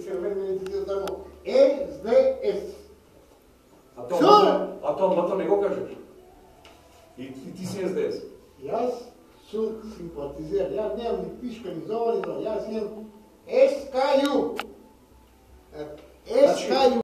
червени цвети само СДС. А тоа не го кажеш. И ти си СДС. Јас сум симпатизер, јас немам ни пишка, ни за ова, ни за ова, јас имам СКЮ.